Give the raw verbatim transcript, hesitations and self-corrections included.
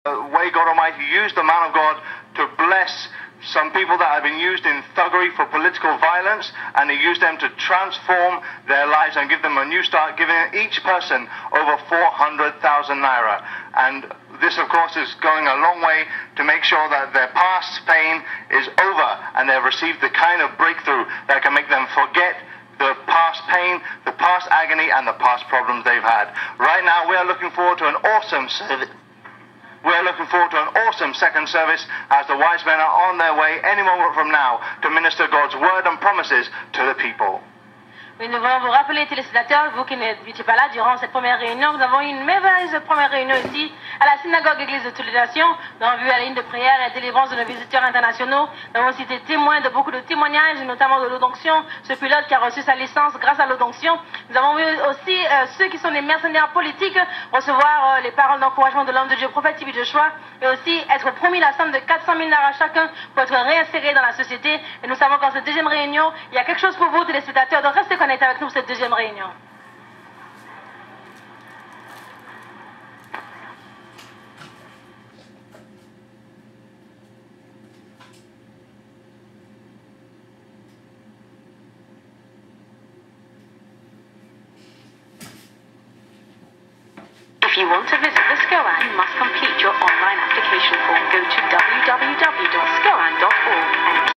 The way God Almighty used the man of God to bless some people that have been used in thuggery for political violence, and He used them to transform their lives and give them a new start, giving each person over four hundred thousand naira. And this, of course, is going a long way to make sure that their past pain is over and they've received the kind of breakthrough that can make them forget the past pain, the past agony, and the past problems they've had. Right now, we are looking forward to an awesome service. We're looking forward to an awesome second service as the wise men are on their way any moment from now to minister God's word and promises to the people. Oui, nous voulons vous rappeler, téléspectateurs, vous qui n'étiez pas là durant cette première réunion, nous avons eu une merveilleuse première réunion ici à la synagogue Église de toutes les nations. Nous avons vu la ligne de prière et délivrance de nos visiteurs internationaux. Nous avons aussi été témoins de beaucoup de témoignages, notamment de l'Odonction, ce pilote qui a reçu sa licence grâce à l'Odonction. Nous avons vu aussi euh, ceux qui sont des mercenaires politiques recevoir euh, les paroles d'encouragement de l'homme de Dieu, prophète T B Joshua, et aussi être promis la somme de quatre cent mille naira chacun pour être réinsérés dans la société. Et nous savons qu'en cette deuxième réunion, il y a quelque chose pour vous, téléspectateurs, de rester connectés avec nous pour cette deuxième réunion. If you want to visit the SCOAN, you must complete your online application form. Go to w w w dot scoan dot org and